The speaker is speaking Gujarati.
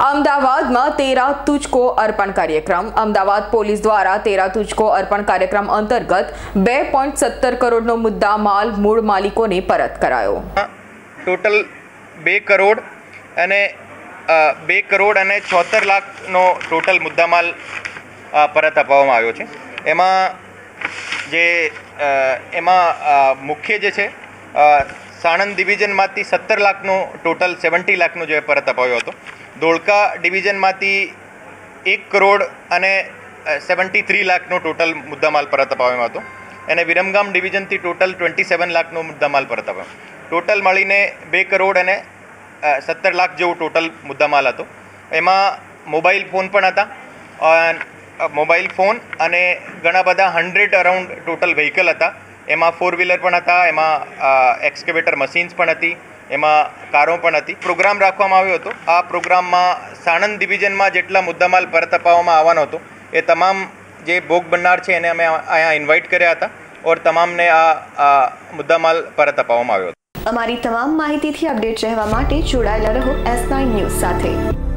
અમદાવાદમાં તેરા તુજકો અર્પણ કાર્યક્રમ. અમદાવાદ પોલીસ દ્વારા તેરા તુજકો અર્પણ કાર્યક્રમ અંતર્ગત 2.17 કરોડનો મુદ્દા માલ મૂળ માલિકોને પરત કરાયો. ટોટલ 2 કરોડ અને 76 લાખનો ટોટલ મુદ્દામાલ પરત આપવામાં આવ્યો છે. એમાં મુખ્ય જે છે સાણંદ ડિવિઝનમાંથી 17 લાખનો ટોટલ 70 લાખનો જે પરત અપાયો હતો. ધોળકા ડિવિઝનમાંથી 1 કરોડ અને 73 લાખનો ટોટલ મુદ્દામાલ પરત અપાવ્યો હતો અને વિરમગામ ડિવિઝનથી ટોટલ 27 લાખનો મુદ્દામાલ પરત અપાયો. ટોટલ મળીને 2 કરોડ અને 17 લાખ જેવું ટોટલ મુદ્દામાલ હતો. એમાં મોબાઈલ ફોન પણ હતા, મોબાઈલ ફોન અને ઘણા બધા 100 અરાઉન્ડ ટોટલ વ્હીકલ હતા. એમાં 4 વ્હીલર પણ હતા, એમાં એક્સકેવેટર મશીન્સ પણ હતી, એમાં કારો પણ હતી. પ્રોગ્રામ રાખવામાં આવ્યો હતો. આ પ્રોગ્રામમાં સાણંદ ડિવિઝનમાં જેટલા મુદ્દામાલ પરત અપાવવામાં આવવાનો હતો એ તમામ જે ભોગ બનનાર છે એને અમે અહીંયા ઇન્વાઇટ કર્યા હતા ઓર તમામને આ મુદ્દામાલ પરત અપાવવામાં આવ્યો હતો. અમારી તમામ માહિતીથી અપડેટ રહેવા માટે જોડાયેલા રહો S9 ન્યૂઝ સાથે.